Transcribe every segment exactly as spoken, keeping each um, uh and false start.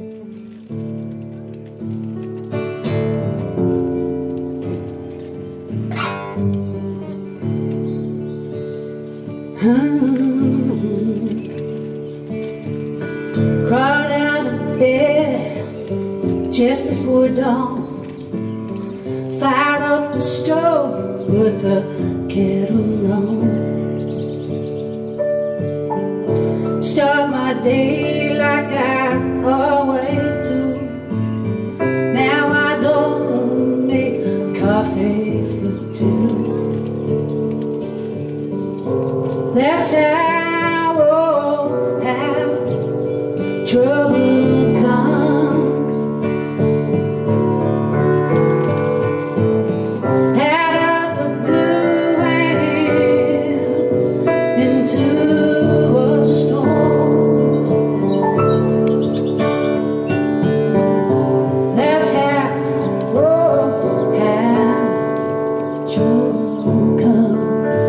Crawled out of bed just before dawn, fired up the stove, put the kettle on. Start my day like I always do. Now I don't make coffee for two. That's how, oh, how trouble comes. Out of the blue and into a storm. That's how, oh, how trouble comes.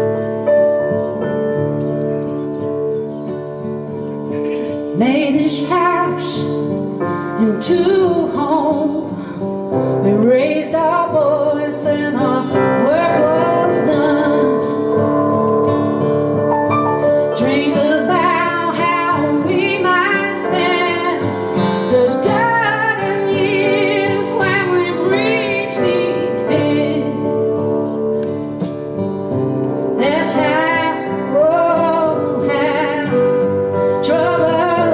Made this house into a home. We raised our boys, then our work was done. Dreamed about how we might spend those golden years when we've reached the end. That's how, oh, how trouble.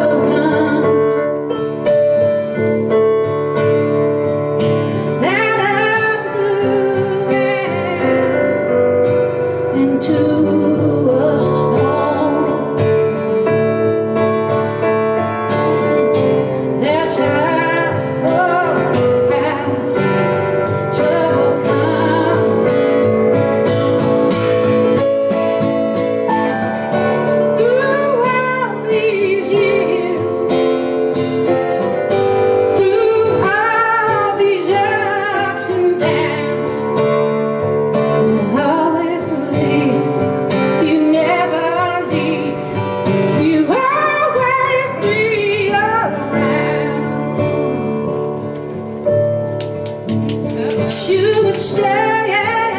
You would stay,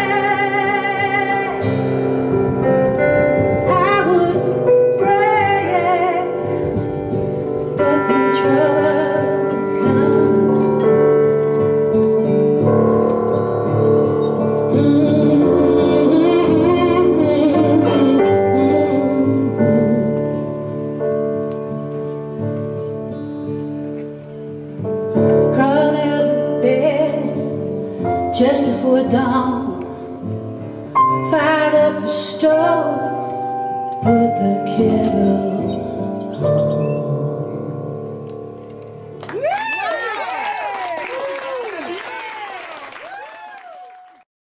I would pray, but then trouble comes. Mm-hmm. Crawled out of bed just before dawn, fired up the stove, put the kettle